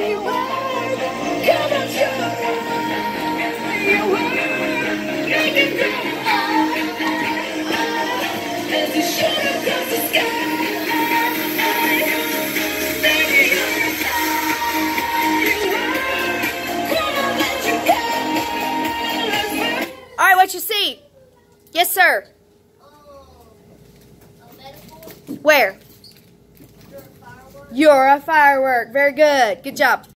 All right, what you see? Yes, sir. Where? You're a firework. Very good. Good job.